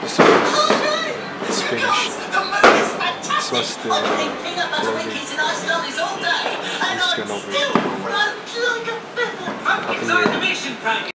This one's finished. This one's still loading. I'm just going over it. Happy New Year.